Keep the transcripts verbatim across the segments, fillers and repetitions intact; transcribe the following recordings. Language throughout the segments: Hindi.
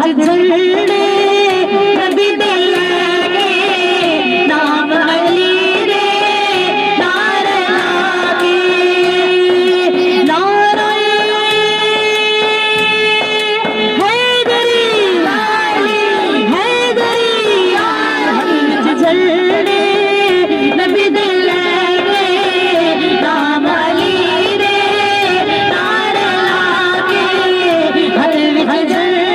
विच झंडे नबी दे लगे नाम अली रे नारे लागे नारे हैदरी हैदरी विच झंडे नबी दे लगे नाम अली रे नारे लागे हर विच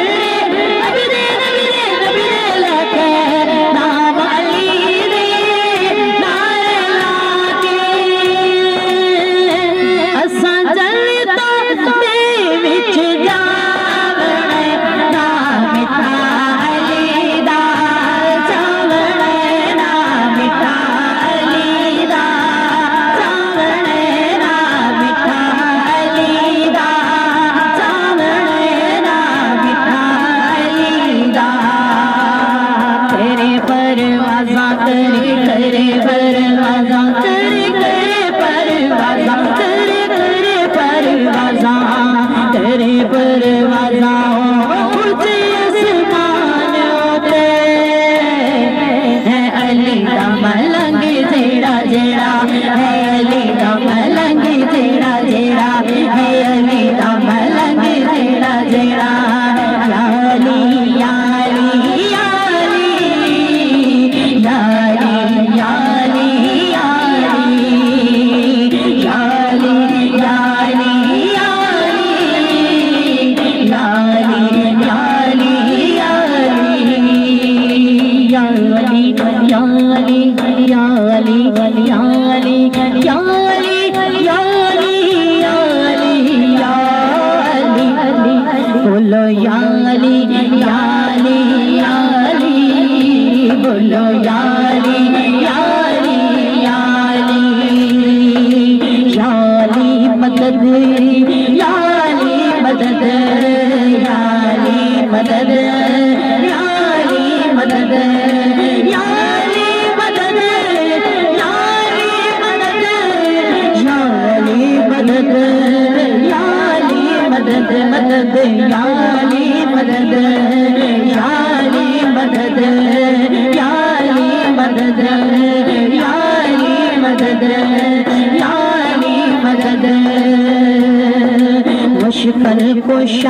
मुश्किल कुशा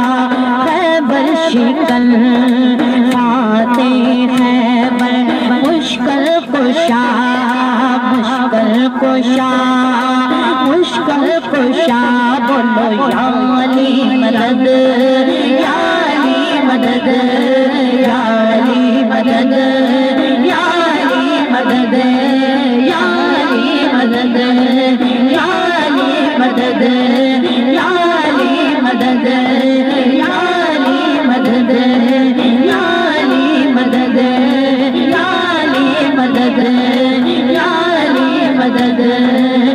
है बर्शिकल फाते है मुश्किल कुशा मुश्किल कुशा मुश्किल कुशा बोलो या अली मदद या अली मदद या अली मदद या अली मदद या अली मदद या अली मदद या अली मदद या अली मदद या अली मदद या अली मदद या अली मदद